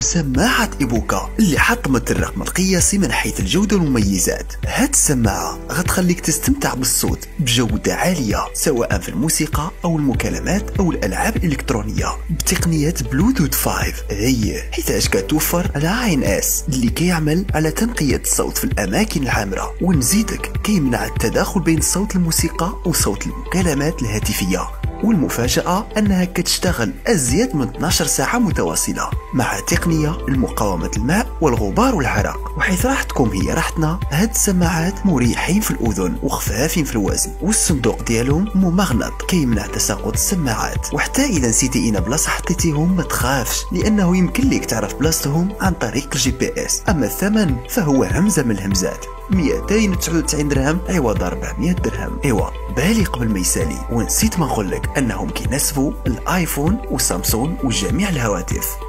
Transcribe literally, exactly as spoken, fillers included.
سماعة إيبوكا اللي حطمت الرقم القياسي من حيث الجودة والمميزات. هاد السماعة غتخليك تستمتع بالصوت بجودة عالية سواء في الموسيقى أو المكالمات أو الألعاب الإلكترونية بتقنية بلوتوث خمسة. هي حيتاش كتوفر على عين اس اللي كيعمل على تنقية الصوت في الأماكن العامرة، ونزيدك كيمنع التداخل بين صوت الموسيقى وصوت المكالمات الهاتفية. والمفاجأة أنها كتشتغل أزيد من اثناش ساعة متواصلة مع تقنية لمقاومة الماء والغبار والعرق. وحيث راحتكم هي راحتنا، هاد السماعات مريحين في الأذن وخفافين في الوزن، والصندوق ديالهم ممغنط كيمنع تساقط السماعات. وحتى إذا نسيتي اين بلاصة حطيتيهم ما تخافش، لأنه يمكن ليك تعرف بلاصتهم عن طريق الجي بي اس. أما الثمن فهو همزة من الهمزات، مئتين وتسعة وتسعين درهم عوض أربعمية درهم. ايوا بالي قبل ما يسالي، ونسيت ما نقولك انهم كيناسبوا الايفون وسامسونج وجميع الهواتف.